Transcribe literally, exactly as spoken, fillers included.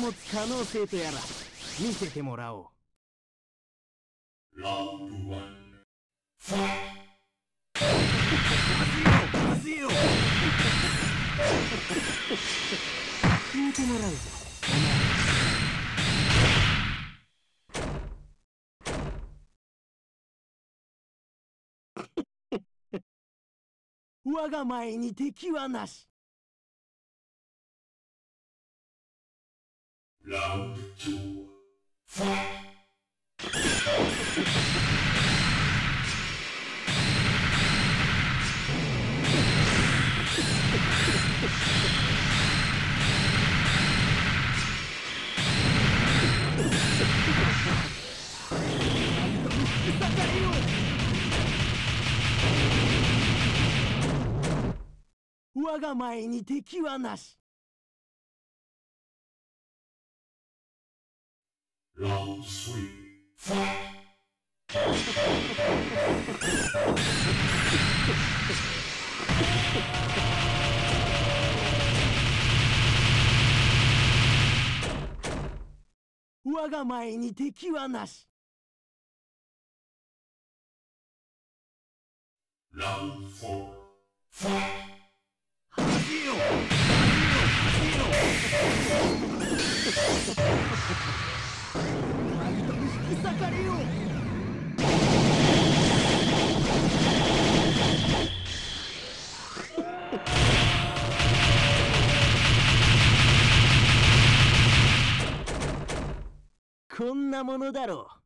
持つ可能性とやら見せてもらおう。 ラウンドワン、ファイト。 風よ聞いてもらうぞ。我が前に敵はなし。 ラウンドツー、ファイト。 我が前に敵はなし。 ラウンドスリー、ファイト。我が前に敵はなし。 ラウンドフォー、ファイト。 恥よ恥と引き裂かれよう。こんなものだろう。